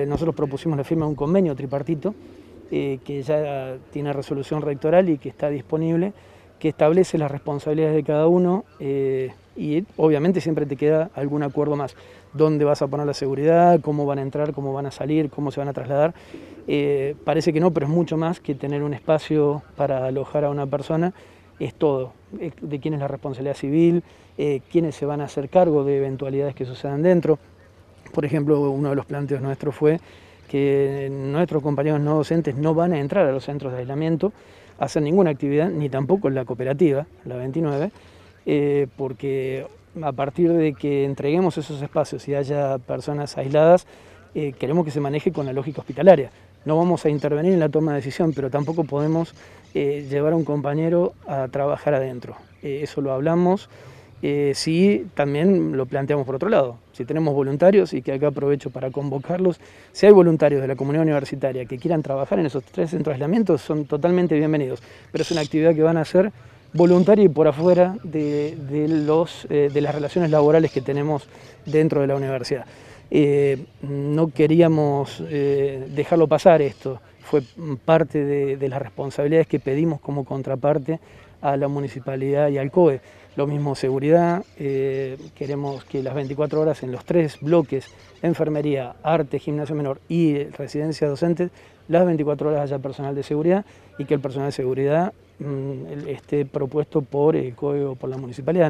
nosotros propusimos la firma de un convenio tripartito que ya tiene resolución rectoral y que está disponible, que establece las responsabilidades de cada uno y obviamente siempre te queda algún acuerdo más. ¿Dónde vas a poner la seguridad? ¿Cómo van a entrar? ¿Cómo van a salir? ¿Cómo se van a trasladar? Parece que no, pero es mucho más que tener un espacio para alojar a una persona. Es todo, de quién es la responsabilidad civil, quiénes se van a hacer cargo de eventualidades que sucedan dentro. Por ejemplo, uno de los planteos nuestros fue que nuestros compañeros no docentes no van a entrar a los centros de aislamiento a hacer ninguna actividad, ni tampoco en la cooperativa, la 29, porque a partir de que entreguemos esos espacios y haya personas aisladas, queremos que se maneje con la lógica hospitalaria. No vamos a intervenir en la toma de decisión, pero tampoco podemos llevar a un compañero a trabajar adentro. Eso lo hablamos. Sí, también lo planteamos por otro lado. Si tenemos voluntarios, y que acá aprovecho para convocarlos, si hay voluntarios de la comunidad universitaria que quieran trabajar en esos 3 centros de aislamiento, son totalmente bienvenidos. Pero es una actividad que van a hacer voluntaria y por afuera de las relaciones laborales que tenemos dentro de la universidad. No queríamos dejarlo pasar esto. Fue parte de las responsabilidades que pedimos como contraparte a la municipalidad y al COE. Lo mismo seguridad, queremos que las 24 horas en los 3 bloques, enfermería, arte, gimnasio menor y residencia docentes, las 24 horas haya personal de seguridad y que el personal de seguridad esté propuesto por el COE o por la municipalidad.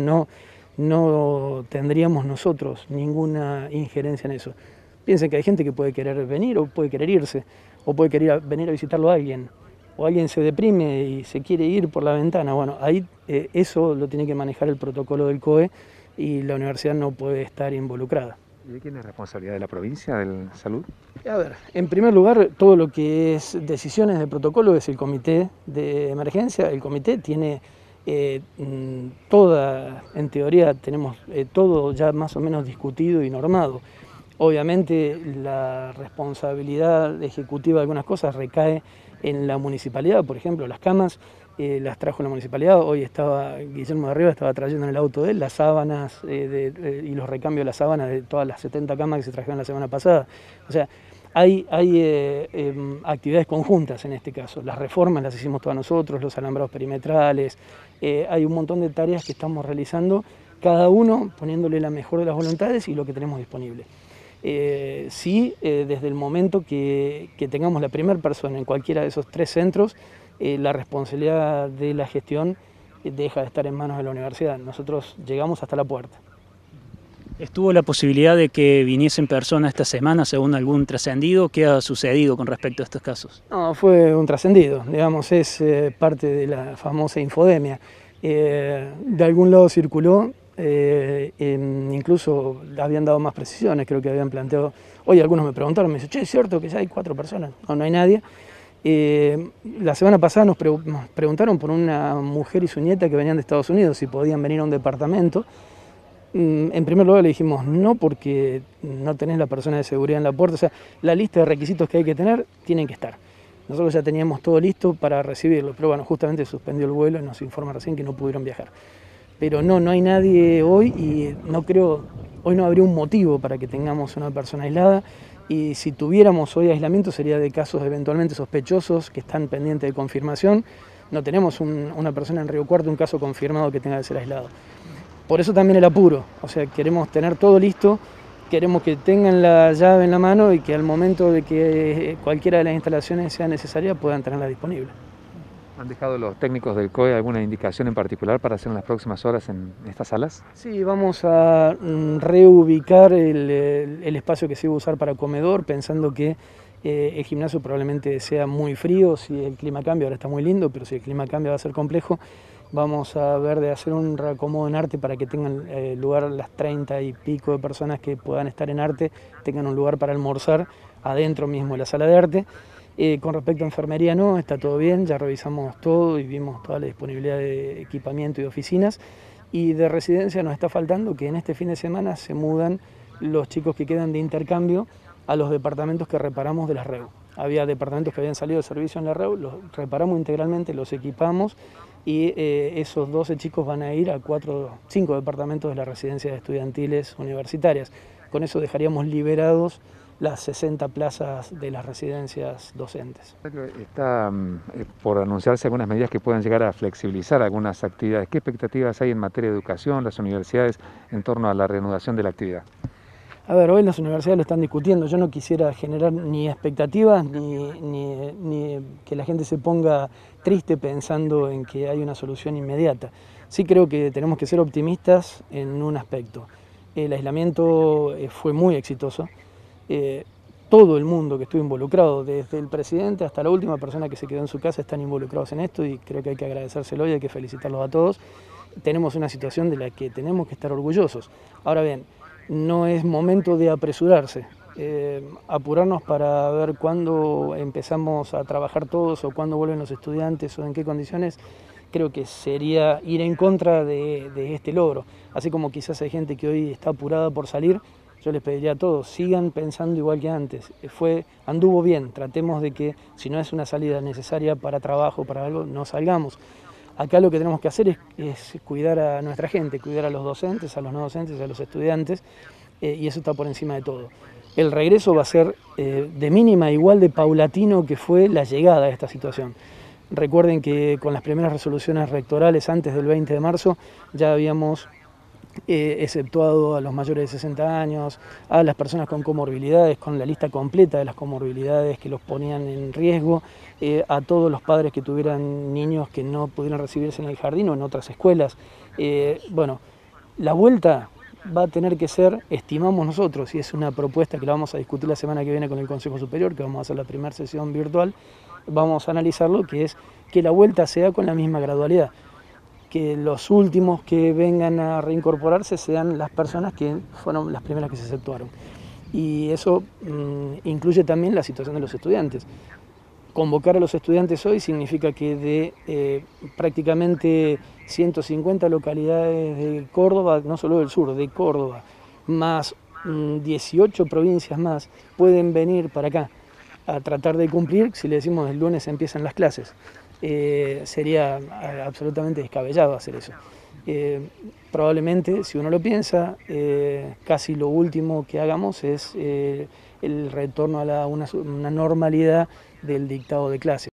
No tendríamos nosotros ninguna injerencia en eso. Piensen que hay gente que puede querer venir o puede querer irse, o puede querer venir a visitarlo a alguien, o alguien se deprime y se quiere ir por la ventana. Bueno, ahí eso lo tiene que manejar el protocolo del COE y la universidad no puede estar involucrada. ¿Y de quién es responsabilidad? ¿De la provincia, de salud? A ver, en primer lugar, todo lo que es decisiones de protocolo es el comité de emergencia. El comité tiene en teoría tenemos todo ya más o menos discutido y normado. Obviamente la responsabilidad ejecutiva de algunas cosas recae en la municipalidad. Por ejemplo, las camas las trajo la municipalidad. Hoy Guillermo de Arriba estaba trayendo en el auto de él las sábanas y los recambios de las sábanas de todas las 70 camas que se trajeron la semana pasada. O sea, hay actividades conjuntas en este caso. Las reformas las hicimos todas nosotros, los alambrados perimetrales. Hay un montón de tareas que estamos realizando, cada uno poniéndole la mejor de las voluntades y lo que tenemos disponible. Desde el momento que tengamos la primera persona en cualquiera de esos 3 centros, la responsabilidad de la gestión deja de estar en manos de la universidad. Nosotros llegamos hasta la puerta. ¿Estuvo la posibilidad de que viniesen personas esta semana según algún trascendido? ¿Qué ha sucedido con respecto a estos casos? No, fue un trascendido, digamos, es parte de la famosa infodemia. De algún lado circuló, incluso habían dado más precisiones, creo que habían planteado, hoy algunos me preguntaron, me dicen, che, ¿es cierto que ya hay 4 personas? No hay nadie. La semana pasada nos preguntaron por una mujer y su nieta que venían de Estados Unidos, si podían venir a un departamento. En primer lugar le dijimos no, porque no tenés la persona de seguridad en la puerta, o sea, la lista de requisitos que hay que tener tienen que estar. Nosotros ya teníamos todo listo para recibirlo, pero bueno, justamente suspendió el vuelo y nos informa recién que no pudieron viajar. Pero no hay nadie hoy y hoy no habría un motivo para que tengamos una persona aislada, y si tuviéramos hoy aislamiento sería de casos eventualmente sospechosos que están pendientes de confirmación. No tenemos una persona en Río Cuarto, un caso confirmado que tenga que ser aislado. Por eso también el apuro, o sea, queremos tener todo listo, queremos que tengan la llave en la mano y que al momento de que cualquiera de las instalaciones sea necesaria puedan tenerla disponible. ¿Han dejado los técnicos del COE alguna indicación en particular para hacer en las próximas horas en estas salas? Sí, vamos a reubicar el espacio que se iba a usar para comedor, pensando que el gimnasio probablemente sea muy frío si el clima cambia. Ahora está muy lindo, pero si el clima cambia va a ser complejo. Vamos a ver de hacer un reacomodo en arte para que tengan lugar las 30 y pico de personas que puedan estar en arte, tengan un lugar para almorzar adentro mismo de la sala de arte. Con respecto a enfermería no, está todo bien, ya revisamos todo y vimos toda la disponibilidad de equipamiento y de oficinas. Y de residencia nos está faltando que en este fin de semana se mudan los chicos que quedan de intercambio a los departamentos que reparamos de la REU. Había departamentos que habían salido de servicio en la REU, los reparamos integralmente, los equipamos y esos 12 chicos van a ir a 5 departamentos de las residencias estudiantiles universitarias. Con eso dejaríamos liberados las 60 plazas de las residencias docentes. Está por anunciarse algunas medidas que puedan llegar a flexibilizar algunas actividades. ¿Qué expectativas hay en materia de educación, las universidades, en torno a la reanudación de la actividad? A ver, hoy las universidades lo están discutiendo. Yo no quisiera generar ni expectativas ni que la gente se ponga triste pensando en que hay una solución inmediata. Sí creo que tenemos que ser optimistas en un aspecto. El aislamiento fue muy exitoso. Todo el mundo que estuvo involucrado, desde el presidente hasta la última persona que se quedó en su casa, están involucrados en esto y creo que hay que agradecérselo y hay que felicitarlos a todos. Tenemos una situación de la que tenemos que estar orgullosos. Ahora bien, no es momento de apresurarse, apurarnos para ver cuándo empezamos a trabajar todos o cuándo vuelven los estudiantes o en qué condiciones, creo que sería ir en contra de este logro. Así como quizás hay gente que hoy está apurada por salir, yo les pediría a todos, sigan pensando igual que antes. Anduvo bien, tratemos de que si no es una salida necesaria para trabajo, para algo, no salgamos. Acá lo que tenemos que hacer es cuidar a nuestra gente, cuidar a los docentes, a los no docentes, a los estudiantes, y eso está por encima de todo. El regreso va a ser de mínima igual de paulatino que fue la llegada a esta situación. Recuerden que con las primeras resoluciones rectorales antes del 20 de marzo ya habíamos exceptuado a los mayores de 60 años, a las personas con comorbilidades, con la lista completa de las comorbilidades que los ponían en riesgo, a todos los padres que tuvieran niños que no pudieran recibirse en el jardín o en otras escuelas. Bueno, la vuelta va a tener que ser, estimamos nosotros, y es una propuesta que la vamos a discutir la semana que viene con el Consejo Superior, que vamos a hacer la primera sesión virtual, vamos a analizarlo, que es que la vuelta sea con la misma gradualidad, que los últimos que vengan a reincorporarse sean las personas que fueron las primeras que se exceptuaron. Y eso incluye también la situación de los estudiantes. Convocar a los estudiantes hoy significa que de prácticamente 150 localidades de Córdoba, no solo del sur, de Córdoba, más 18 provincias más, pueden venir para acá a tratar de cumplir. Si le decimos el lunes empiezan las clases, sería absolutamente descabellado hacer eso. Probablemente, si uno lo piensa, casi lo último que hagamos es el retorno a una normalidad del dictado de clases.